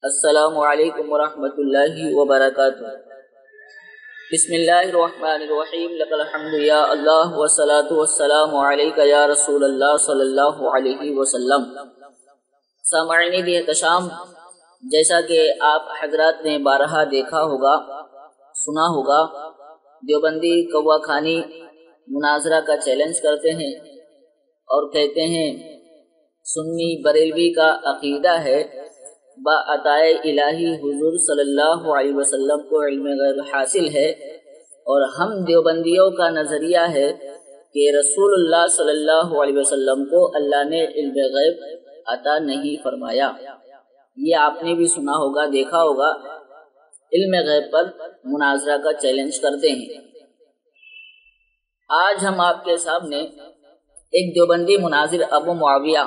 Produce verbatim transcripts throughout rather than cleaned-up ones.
السلام علیکم ورحمۃ اللہ وبرکاتہ۔ بسم اللہ الرحمن الرحیم، لک الحمد یا اللہ والصلاة والسلام علیک یا رسول اللہ صلی اللہ علیہ وسلم۔ سامعین دی احتشام، جیسا کہ آپ حضرات نے بارہا دیکھا ہوگا، سنا ہوگا، دیوبندی کوا خانی مناظرہ کا چیلنج کرتے ہیں اور کہتے ہیں سنی بریلوی کا عقیدہ ہے با عطائے الہی حضور صلی اللہ علیہ وسلم کو علم غیب حاصل ہے، اور ہم دیوبندیوں کا نظریہ ہے کہ رسول اللہ صلی اللہ علیہ وسلم کو اللہ نے علم غیب عطا نہیں فرمایا۔ یہ آپ نے بھی سنا ہوگا، دیکھا ہوگا، علم غیب پر مناظرہ کا چیلنج کرتے ہیں۔ آج ہم آپ کے سامنے ایک دیوبندی مناظر ابو معاویہ،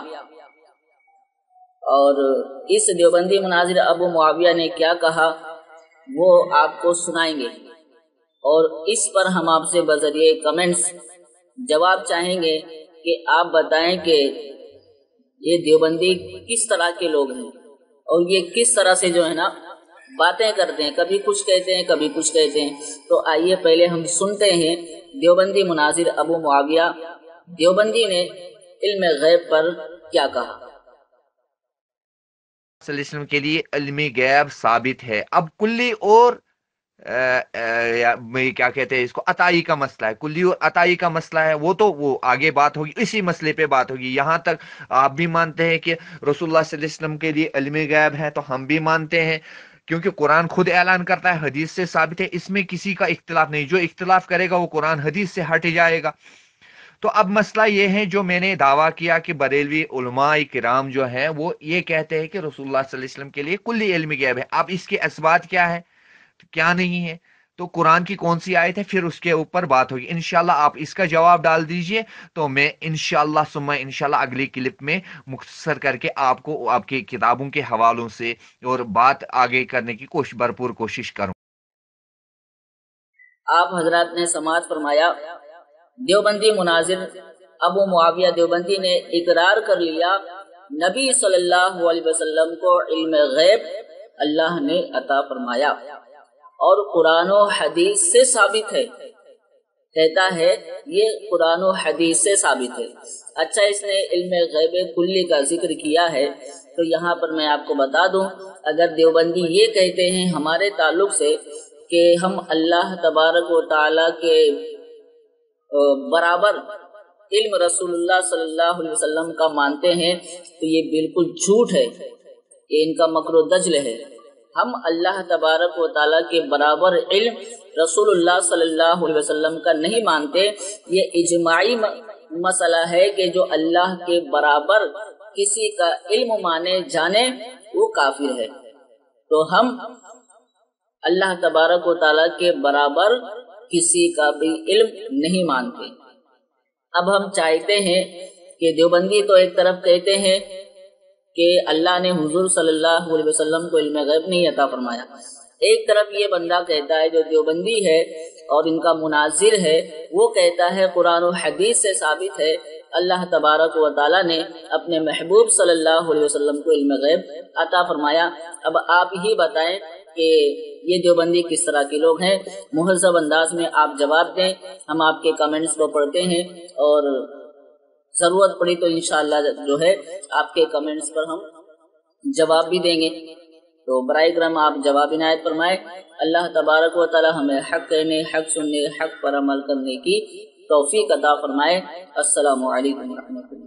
اور اس دیوبندی مناظر ابو معاویہ نے کیا کہا وہ آپ کو سنائیں گے، اور اس پر ہم آپ سے بذریعہ کمنٹس جواب چاہیں گے کہ آپ بتائیں کہ یہ دیوبندی کس طرح کے لوگ ہیں اور یہ کس طرح سے جو ہے نا باتیں کرتے ہیں، کبھی کچھ کہتے ہیں کبھی کچھ کہتے ہیں۔ تو آئیے پہلے ہم سنتے ہیں دیوبندی مناظر ابو معاویہ، دیوبندی نے علم غیب پر کیا کہا۔ صلی اللہ علیہ وسلم کے لیے علم غیب ثابت ہے۔ اب کلی اور آ, آ, کیا کہتے ہیں اس کو عطائی کا مسئلہ ہے، کلی اور عطائی کا مسئلہ ہے، وہ تو وہ آگے بات ہوگی، اسی مسئلے پہ بات ہوگی۔ یہاں تک آپ بھی مانتے ہیں کہ رسول اللہ صلی اللہ علیہ وسلم کے لیے علم غیب ہے، تو ہم بھی مانتے ہیں، کیونکہ قرآن خود اعلان کرتا ہے، حدیث سے ثابت ہے، اس میں کسی کا اختلاف نہیں۔ جو اختلاف کرے گا وہ قرآن حدیث سے ہٹ جائے گا۔ تو اب مسئلہ یہ ہے جو میں نے دعویٰ کیا کہ بریلوی علماء کرام جو ہیں وہ یہ کہتے ہیں کہ رسول اللہ صلی اللہ علیہ وسلم کے لیے کلی علم غیب ہے۔ اب اس کے اثبات کیا ہے، کیا نہیں ہے، تو قرآن کی کون سی آیت ہے، پھر اس کے اوپر بات ہوگی انشاءاللہ۔ آپ اس کا جواب ڈال دیجئے تو میں انشاءاللہ ثم انشاءاللہ اگلی کلپ میں مختصر کر کے آپ کو آپ کی کتابوں کے حوالوں سے اور بات آگے کرنے کی کوشش بھرپور کوشش کروں۔ آپ حضرات نے سماعت فرمایا، دیوبندی مناظر ابو معاویہ دیوبندی نے اقرار کر لیا نبی صلی اللہ علیہ وسلم کو علم غیب اللہ نے عطا فرمایا، اور قرآن و حدیث سے ثابت ہے، کہتا ہے یہ قرآن و حدیث سے ثابت ہے۔ اچھا، اس نے علم غیب کلی کا ذکر کیا ہے، تو یہاں پر میں آپ کو بتا دوں، اگر دیوبندی یہ کہتے ہیں ہمارے تعلق سے کہ ہم اللہ تبارک و تعالی کے برابر علم رسول اللہ صلی اللہ علیہ وسلم کا مانتے ہیں، تو یہ بالکل جھوٹ ہے، یہ ان کا مکر و دجل ہے۔ ہم اللہ تبارک و تعالیٰ کے برابر علم رسول اللہ صلی اللہ علیہ وسلم کا نہیں مانتے۔ یہ اجماعی مسئلہ ہے کہ جو اللہ کے برابر کسی کا علم مانے جانے وہ کافر ہے۔ تو ہم اللہ تبارک و تعالیٰ کے برابر کسی کا بھی علم نہیں مانتے۔ اب ہم چاہتے ہیں کہ دیوبندی تو ایک طرف کہتے ہیں کہ اللہ نے حضور صلی اللہ علیہ وسلم کو علم غیب نہیں عطا فرمایا، ایک طرف یہ بندہ کہتا ہے جو دیوبندی ہے اور ان کا مناظر ہے، وہ کہتا ہے قرآن و حدیث سے ثابت ہے اللہ تبارک و تعالیٰ نے اپنے محبوب صلی اللہ علیہ وسلم کو علم غیب عطا فرمایا۔ اب آپ ہی بتائیں کہ یہ دیوبندی کس طرح کے لوگ ہیں۔ مہذب انداز میں آپ جواب دیں، ہم آپ کے کمنٹس کو پڑھتے ہیں، اور ضرورت پڑی تو انشاءاللہ جو ہے آپ کے کمنٹس پر ہم جواب بھی دیں گے۔ تو برائے کرم آپ جواب عنایت فرمائیں۔ اللہ تبارک و تعالی ہمیں حق کہنے، حق سننے، حق پر عمل کرنے کی توفیق عطا فرمائے۔ السلام علیکم ورحمۃ اللہ۔